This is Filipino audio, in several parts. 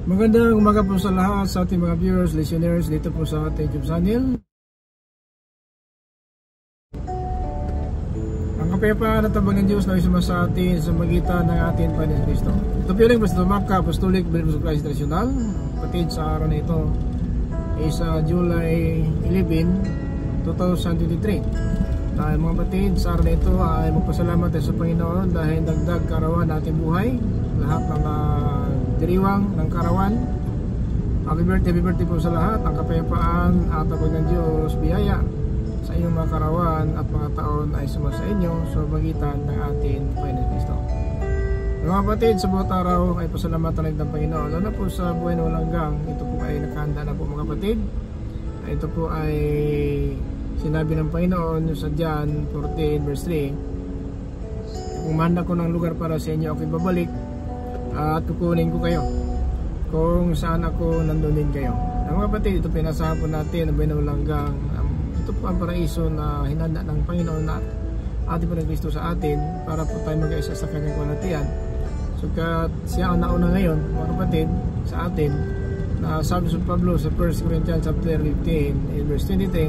Magandang umaga po sa lahat sa ating mga viewers, listeners dito po sa ating YouTube channel. Ang kapayapaan at tabang ng Diyos na isuma sa atin sa magitan ng ating Panginoon Kristo. Ito po yung Pastor Maka, Apostolic Believers of Christ International. Kapatid, sa araw na ito is July 11, 2023. Mga kapatid, sa araw na ito ay magpasalamat tayo sa Panginoon dahil dagdag karawan natin buhay. Lahat ng diriwang ng karawan. Happy birthday po sa lahat. Ang kapayapaan at tabag ng Diyos, biyaya sa inyong mga karawan at mga taon ay sumasa inyo sa magitan ng ating Panginoon Kristo. Mga kapatid, sa bawat araw ay pasalamatan ng Panginoon. Lalo po sa buhay na walang hanggang, ito po ay nakahanda na po mga kapatid. Ito po ay sinabi ng Panginoon sa John 14 verse 3. Kung manda ko ng lugar para sa inyo, ako'y babalik at kukunin ko kayo kung saan ako nandun din kayo. Mga kapatid, ito pinasahan po natin ang buhay na walang hanggang. Ito po ang paraiso na hinanda ng Panginoon na ating Panginoon Kristo sa atin para po tayo mag-isa sa kanyang kalatian. Sukat siya ang nauna ngayon mga kapatid sa atin, na sabi sa Pablo sa 1 Corinthians chapter 15 verse 23,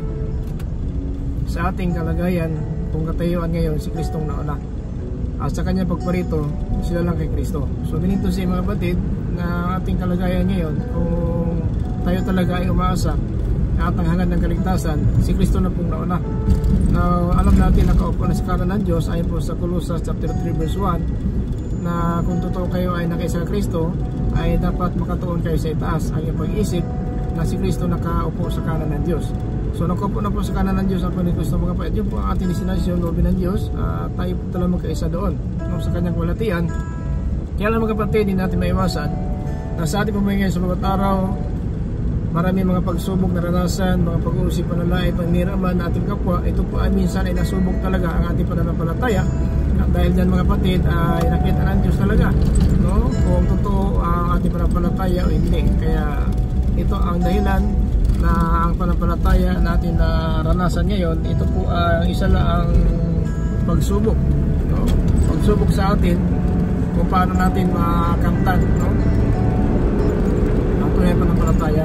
sa ating kalagayan kung katayuan ngayon si Kristong nauna at sa kanyang pagparito sila lang kay Kristo. So ganito siya mga kapatid na ating kalagayan ngayon, kung tayo talaga ay umaasa at ang hangad ng kaligtasan, si Kristo na pong nauna. Now, alam natin nakaupo na sa kanan ng Diyos ayon po sa Colossus chapter 3 verse 1 na kung totoo kayo ay nakaisa sa Kristo ay dapat makatuon kayo sa itaas. Ang iyong pag-iisip na si Kristo nakaupo sa kanan ng Diyos. So nakaupo na po sa kanan ng Diyos ang Panginoon Kristo mga kapatid. Yun po ang ating destinasyon, loobin ng Diyos. Tayo po talagang magkaisa doon sa kanyang walatian. Kaya lang mga kapatid, hindi natin maiwasan na sa ating pamamagitan sa bawat araw, marami mga pagsubok, naranasan, mga pag-uusip, panalait, pangniraman na ating kapwa. Ito po ay minsan ay nasubok talaga ang ating pananampalataya. At dahil dyan mga kapatid ay nakita ng Diyos talaga, no? Kung totoo ang ating pananampalataya o hindi. Kaya ito ang dahilan na ang pananampalataya natin na ranasan ngayon, ito po ang isa lang ang pagsubok, no? Pagsubok sa atin kung paano natin makamtan, no? Ang tunay pananampalataya.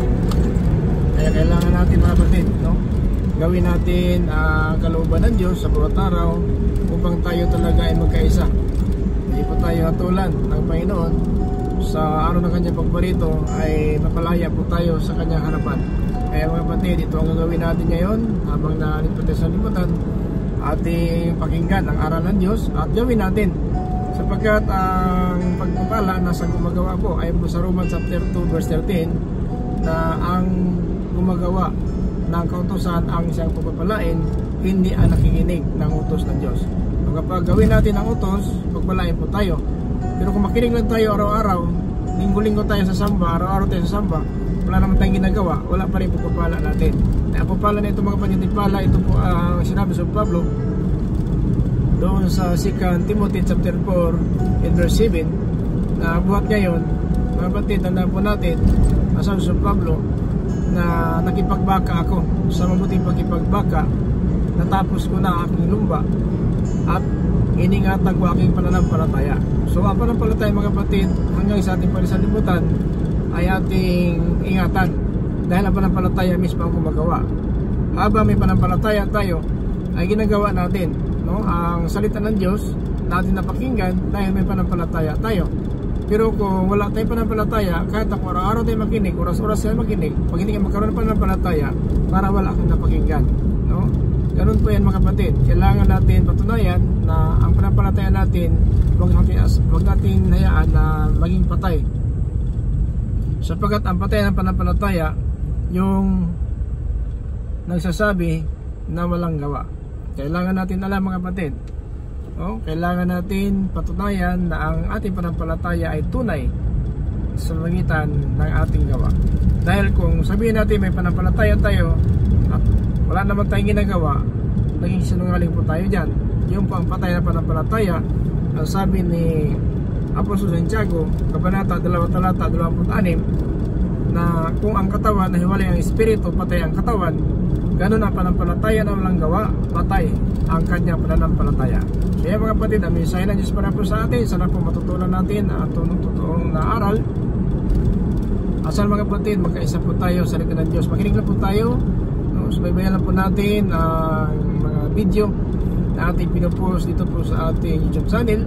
Kaya kailangan natin mga kapatid, no? Gawin natin ang kalooban ng Diyos sa bawat araw upang tayo talaga ay magkaisa. Hindi po tayo hatulan ng Panginoon sa araw ng kanyang pagparito ay mapalaya po tayo sa kanyang harapan. Kaya mga kapatid, ito ang gagawin natin ngayon habang nalipad sa liputan, ating pakinggan ang aral ng Diyos at gawin natin sapagkat ang pagpapala nasa gumagawa po ay po sa Romans chapter 2 verse 13 na ang gumagawa ng kautusan ang siyang pagpapalain, hindi ang nakikinig ng utos ng Diyos. Kapag gawin natin ang utos, pagpalain po tayo. Pero kung makinig lang tayo araw-araw, linggo-linggo tayo sa samba, araw-araw tayo sa samba, wala naman tayong ginagawa, wala pa rin pagpapala natin. Ang pagpapala na ito mga panitipala, ito po ang sinabi sa Pablo doon sa 2 Timothy chapter 4 and verse 7 na buhat ngayon, mga kapatid, tandaan po natin, sabi sa Pablo na nakipagbaka ako sa mabuting pakipagbaka, natapos ko na aking lumba at iningatan ko aking pananampalataya. So ang pananampalataya mga kapatid hanggang sa ating palisalibutan ay ating ingatan dahil ang pananampalataya mismo ang gumagawa. Habang may pananampalataya tayo ay ginagawa natin, no? Ang salita ng Diyos natin napakinggan dahil may pananampalataya tayo. Pero kung wala tayong pananampalataya, kahit ako araw-araw tayo makinig, oras-oras tayo makinig, pag hindi ka magkaroon ng pananampalataya, para wala kang napakinggan, no? Ganun po yan mga kapatid. Kailangan natin patunayan na ang pananampalataya natin wag natin hayaan na maging patay. Sapagkat ang patay ng pananampalataya yung nagsasabi na walang gawa. Kailangan natin alam mga kapatid, kailangan natin patunayan na ang ating pananampalataya ay tunay sa magitan ng ating gawa. Dahil kung sabihin natin may pananampalataya tayo at wala naman tayong ginagawa, naging sinungaling po tayo dyan. Yung po ang patay na pananampalataya. Ang sabi ni Apostol Santiago, Kabanata 2 talata 26, na kung ang katawan na hiwalay ang espiritu, patay ang katawan, ganun ang pananampalataya na walang gawa, patay ang kanyang pananampalataya. Kaya mga kapatid, ang mensahe ng Diyos para po sa atin, sana po matutunan natin ang totoong na aral Asal mga kapatid, magkaisa po tayo sa salita ng Diyos. Makinig lang po tayo, no? Subaybayan lang po natin ang mga video na ating pinupost dito po sa ating YouTube channel,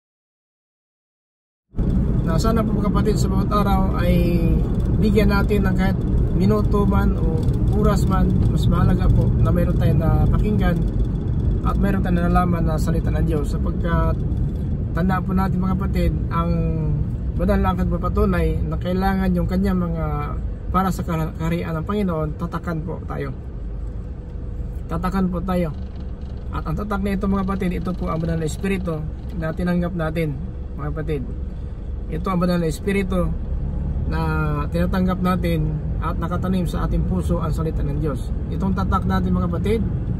na sana po mga kapatid sa bawat araw ay bigyan natin ng kahit minuto man o oras man. Mas mahalaga po na mayroon tayo na pakinggan at mayroon tayo na nalaman na salita ng Diyos, sapagkat tandaan po natin mga kapatid, ang banal na angkan papatunay na kailangan yung kanyang mga para sa kaharian ng Panginoon, tatakan po tayo. Tatakan po tayo. At ang tatak na ito mga kapatid, ito po ang banal na espiritu na tinanggap natin mga kapatid. Ito ang banal na espiritu na tinatanggap natin at nakatanim sa ating puso ang salita ng Diyos. Itong tatak natin mga kapatid,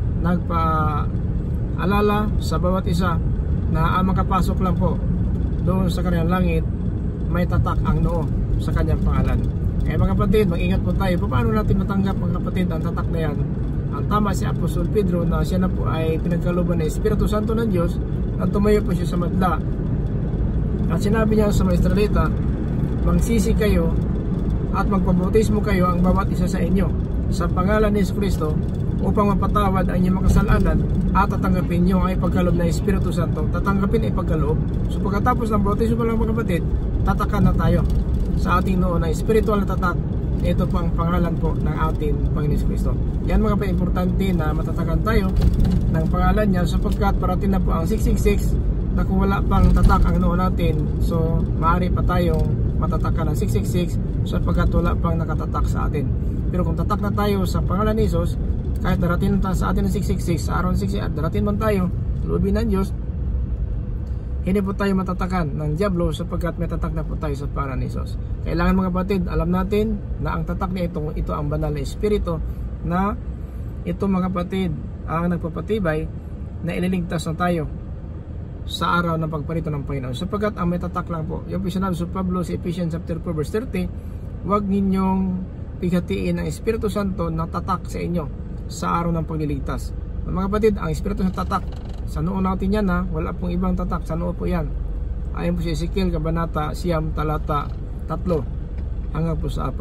nagpaalala sa bawat isa na ang makapasok lang po doon sa kanyang langit, may tatak ang noo sa kanyang pangalan. Kaya mga kapatid, mag-ingat po tayo. Paano natin matanggap mga kapatid ang tatak na yan? Ang tama si Apostol Pedro na siya na po ay pinagkalooban ng Espiritu Santo ng Diyos at tumayo po siya sa madla. At sinabi niya sa mga Israelita, magsisi kayo at magpabautismo kayo ang bawat isa sa inyo sa pangalan ni Jesucristo upang mapatawad ang inyong makasalanan at tatanggapin nyo ang ipagkaloob ng Espiritu Santo. Tatanggapin ang ipagkaloob. So pagkatapos ng bautismo lang mga kapatid, tatakan na tayo sa ating noo na spiritual na tatak. Ito po ang pangalan po ng ating Panginoon Jesucristo. Yan mga kapatid, importante na matatakan tayo ng pangalan niya, sapagkat parating na po ang 666 na kung wala pang tatak ang noo natin, so maaari pa tayong matatakan ng 666 sapagkat wala pang nakatatak sa atin. Pero kung tatak na tayo sa pangalan ni Jesus, kahit darating na sa atin ng 666 sa araw ng 666 at darating man tayo loobin ng Diyos, hindi po tayo matatakan ng Diablo sapagkat may tatak na po tayo sa pangalan ni Jesus. Kailangan mga kapatid, alam natin na ang tatak na ito ang banal na espiritu na ito mga kapatid ang nagpapatibay na ililigtas na tayo sa araw ng pagparito ng Panginoon, sapagkat ang may tatak lang po. Yung sinabi sa Pablo sa Ephesians chapter 4 verse 30, huwag ninyong pighatiin ang Espiritu Santo na tatak sa inyo sa araw ng pagliligtas. Mga kapatid, ang Espiritu sa tatak sa noo natin yan, ha? Wala pong ibang tatak, sa noo po yan. Ayon po si Ezekiel kabanata 9 talata 3 hanggang po sa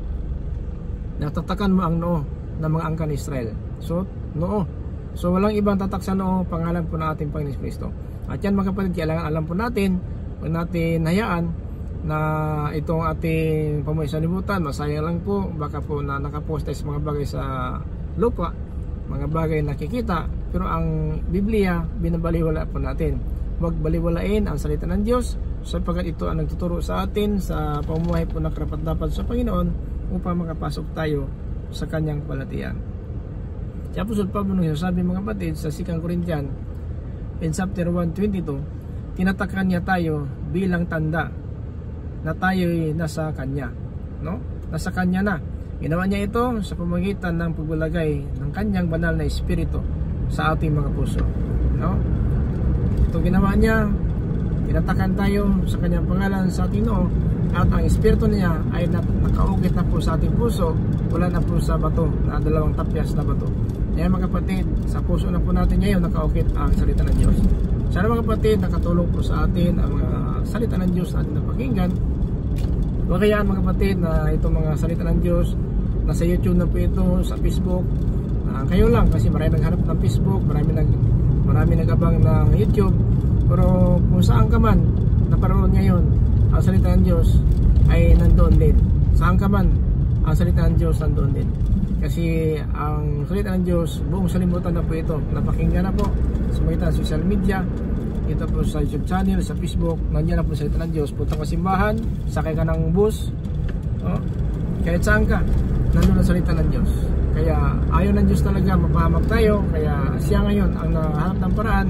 4. Natatakan mo ang noo ng mga angkan ni Israel. So noo, so walang ibang tatak sa noo, pangalan po ng ating Panginoon Kristo. At yan mga kapatid, kailangan alam po natin, huwag natin hayaan na itong ating pamuhay sa libutan, masayang lang po, baka po na nakapost tayo sa mga bagay sa lupa, mga bagay nakikita, pero ang Biblia binabaliwala po natin. Huwag baliwalain ang salita ng Diyos, sapagkat ito ang nagtuturo sa atin sa pamumuhay po na karapat-dapat sa Panginoon upang makapasok tayo sa kanyang palatian. Si Apostol Pablo nung sabi mga kapatid sa 2 Corinthians in chapter 1:22, tinatakan niya tayo bilang tanda na tayo'y nasa kanya, no? Nasa kanya na. Ginawa niya ito sa pamamagitan ng pagbulagay ng kanyang banal na espiritu sa ating mga puso, no? Ito ginawa niya, tinatakan tayo sa kanyang pangalan sa ating noo, at ang espiritu niya ay nakaukit na po sa ating puso, wala na po sa bato na 2 tapyas na bato. Kaya mga kapatid, sa puso na po natin ngayon nakaukit ang salita ng Diyos. Sana mga kapatid, nakatulong po sa atin ang mga salita ng Diyos na ating napakinggan. Huwag kayaan mga kapatid na itong mga salita ng Diyos, nasa YouTube na po ito, sa Facebook, kayo lang, kasi marami naghanap ng Facebook, marami nag-abang ng YouTube. Pero kung saan ka man naparoon ngayon, ang salita ng Diyos ay nandoon din. Saan ka man, ang salita ng Diyos nandoon din. Kasi ang salita ng Diyos, buong salimutan na po ito. Napakinggan na po sa mga social media. Ito po sa YouTube channel, sa Facebook. Nandiyan na po salita ng Diyos. Punta ka simbahan, sakay ka ng bus, kahit saan ka, nandun ang salita ng Diyos. Kaya ayaw ng Diyos talaga mapahamak tayo. Kaya siya ngayon ang nahanap ng paraan.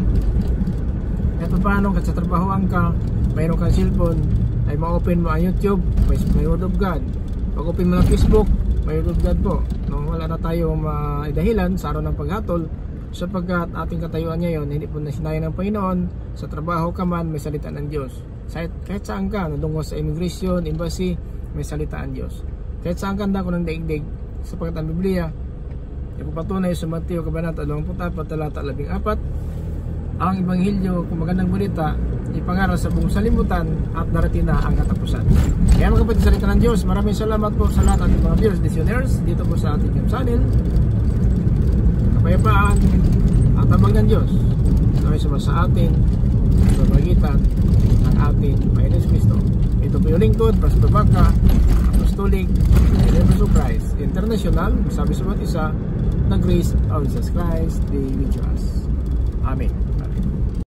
Kahit paano, kahit sa trabahoan ka, mayroon kang cellphone, ay ma-open mo ang YouTube, may Word of God. Pag-open mo ng Facebook, may Word of God po. No, wala na tayo maidahilan sa araw ng paghatol, sapagkat ating katayuan ngayon hindi po nasinaya ng Panginoon. Sa trabaho ka man, may salita ng Diyos. Kahit saan ka, nandungo sa immigration, embassy, may salita ang Diyos. Kahit saan ka ko ng daigdig, sapagkat ang Biblia ipapatunay sa Mateo kabanata 24 talata 14, ang Ebanghelyo kung magandang balita ipangaral sa buong salimutan at darating na ang katapusan. Kaya mga kapatid, salita ng Diyos, maraming salamat po sa lahat ng mga viewers, listeners dito po sa ating YouTube channel. Kapayapaan at habag ng Diyos na sa atin sa magitan ng ating Panginoon Kristo. Ito po yung lingkod, Pastor Baka, Apostolic Believers of Christ International. Sabi sa mga isa, the grace of Jesus Christ be with us. Amen.